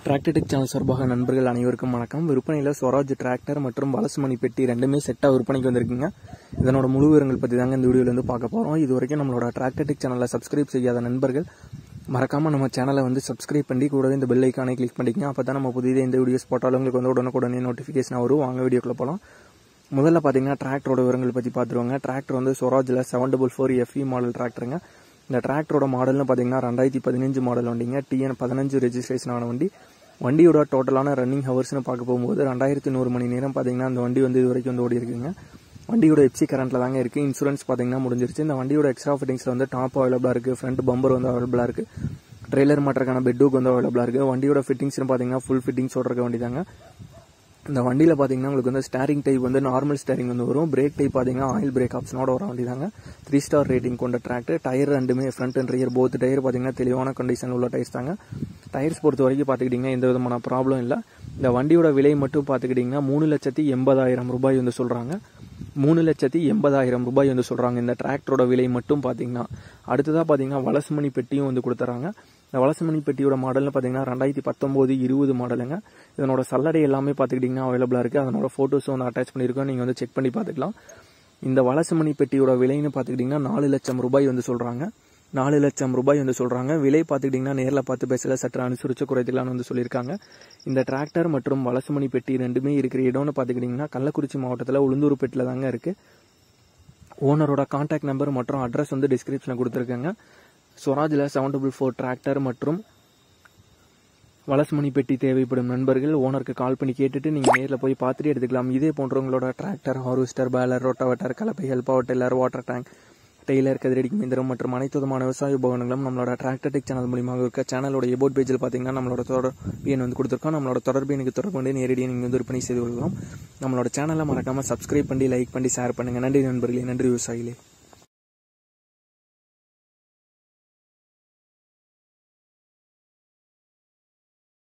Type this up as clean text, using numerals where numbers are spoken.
Tractor tech channel சார்பாக நண்பர்கள் அனைவருக்கும் வணக்கம். விற்பனையில் ஸ்வராஜ் டிராக்டர் மற்றும் வலசுமணி பெட்டி ரெண்டுமே செட்டாக விற்பனைக்கு வந்திருக்குங்க. இதனோட முழு விவரங்கள் பற்றி தாங்க இந்த வீடியோவில் வந்து பார்க்க போகிறோம். இது வரைக்கும் நம்மளோட டிராக்டர் டெக் சேனலை சப்ஸ்கிரைப் செய்யாத நண்பர்கள் மறக்காமல் நம்ம சேனலை வந்து சப்ஸ்கிரைப் பண்ணி கூடவே இந்த பெல் ஐக்கானை கிளிக் பண்ணிக்கங்க. அப்போ தான் நம்ம புதிய இந்த வீடியோஸ் போட்டாலும் உங்களுக்கு வந்து உடனுக்குடனே நோட்டிஃபிகேஷன் வரும். வாங்க வீடியோக்குள்ள போகலாம். முதல்ல பார்த்தீங்கன்னா டிராக்டரோட விவரங்கள் பற்றி பார்த்துருவாங்க. டிராக்டர் வந்து ஸ்வராஜில் 744 FE மாடல் டிராக்டருங்க. இந்த டிராக்டரோட மாடல்னு பார்த்தீங்கன்னா 2015 மாடல் வண்டிங்க. TN 15 ரெஜிஸ்ட்ரேஷன் ஆன வண்டியோட டோட்டலான ரன்னிங் ஹவர்ஸ்னு பார்க்க போகும்போது 2100 மணி நேரம் பார்த்தீங்கன்னா அந்த வண்டி வந்து இது வரைக்கும் வந்து ஓடி இருக்குங்க. வண்டியோட எஃப்சி கரண்ட்டில் தாங்க இருக்குது. இன்சூரன்ஸ் பார்த்தீங்கன்னா முடிஞ்சிருச்சு. இந்த வண்டியோட எக்ஸ்ட்ரா ஃபிட்டிங்ஸில் வந்து டாப் அவைலபிளாக இருக்குது. ஃப்ரண்ட் பம்பர் வந்து அவைலபிளாக இருக்குது. ட்ரெய்லர் மாட்டுறதுக்கான பெட்டுக்கு வந்து அவைலபிளாக இருக்குது. வண்டியோட ஃபிட்டிங்ஸ்னு பார்த்தீங்கன்னா ஃபுல் ஃபிட்டிங்ஸ் ஓடுற வண்டி தாங்க. இந்த வண்டியில் பார்த்தீங்கன்னா உங்களுக்கு வந்து ஸ்டேரிங் டைப் வந்து நார்மல் ஸ்டேரிங் வந்து வரும். பிரேக் டைப் பார்த்தீங்கன்னா ஆயில் பிரேக் ஆப்ஷனோட வர வண்டி தாங்க. 3 ஸ்டார் ரேட்டிங் கொண்ட டிராக்டர். டயர் ரெண்டுமே front and rear both tyre பார்த்தீங்கன்னா தெளிவான கண்டிஷன் உள்ள டயர்ஸ் தாங்க. டயர்ஸ் பொறுத்த வரைக்கும் பார்த்துக்கிட்டிங்கன்னா எந்த விதமான ப்ராப்ளம் இல்லை. இந்த வண்டியோட விலை மட்டும் பார்த்துக்கிட்டிங்கன்னா 3,80,000 ரூபாய் வந்து சொல்கிறாங்க. 3,80,000 ரூபாய் வந்து சொல்கிறாங்க இந்த டிராக்டரோட விலை மட்டும் பார்த்தீங்கன்னா. அடுத்ததாக பார்த்தீங்கன்னா வலசுமணி பெட்டியும் வந்து கொடுத்துறாங்க. இந்த வலசுமணி பெட்டியோட மாடல்னு பார்த்தீங்கன்னா 2019-20 மாடலுங்க. இதனோட சல்லடை எல்லாமே பார்த்துக்கிட்டிங்கன்னா அவைலபிளாக இருக்குது. அதனோட ஃபோட்டோஸும் வந்து அட்டாச் பண்ணியிருக்கோம். நீங்கள் வந்து செக் பண்ணி பார்த்துக்கலாம். இந்த வலசுமணி பெட்டியோட விலைன்னு பார்த்துக்கிட்டிங்கன்னா 4 லட்சம் ரூபாய் வந்து சொல்கிறாங்க. 4 லட்சம் ரூபாய் வந்து சொல்கிறாங்க. விலை பார்த்துக்கிட்டிங்கன்னா நேரில் பார்த்து பேசல சற்று அனுசரித்து குறைத்துக்கலான்னு வந்து சொல்லியிருக்காங்க. இந்த டிராக்டர் மற்றும் வலசுமணி பெட்டி ரெண்டுமே இருக்கிற இடம்னு பார்த்துக்கிட்டிங்கன்னா கள்ளக்குறிச்சி மாவட்டத்தில் உளுந்தூர்பேட்டில் தாங்க இருக்குது. ஓனரோட கான்டாக்ட் நம்பர் மற்றும் அட்ரஸ் வந்து டிஸ்கிரிப்ஷனில் கொடுத்துருக்காங்க. ஸ்வராஜில் 744 டிராக்டர் மற்றும் வலசுமணி பெட்டி தேவைப்படும் நண்பர்கள் ஓனருக்கு கால் பண்ணி கேட்டுட்டு நீங்கள் நேரில் போய் பார்த்துட்டு எடுத்துக்கலாம். இதே போன்றவங்களோட டிராக்டர், ஹார்வெஸ்டர், பேலர், ரோட்டாவேட்டர், கலப்பைகள், power tiller, water tank, trailer, கதிரடிக்கும் இயந்திரம் மற்றும் அனைத்து விதமான விவசாய உபகரணங்களும் நம்மளோட டிராக்டர் டெக் சேனல் மூலியமாக இருக்க சேனலோட எபோட் பேஜில் பார்த்தீங்கன்னா நம்மளோட தொடர்பு எண் வந்து கொடுத்துருக்கோம். நம்மளோட தொடர்பு எனக்கு தொடர்பு கொண்டு நேரடியாக நீங்கள் வந்து விற்பனை செய்து கொள்ளலாம். நம்மளோட சேனலை மறக்காமல் சப்ஸ்கிரைப் பண்ணி லைக் பண்ணி ஷேர் பண்ணுங்கள். நன்றி நண்பர்களே, நன்றி விவசாயிகளே.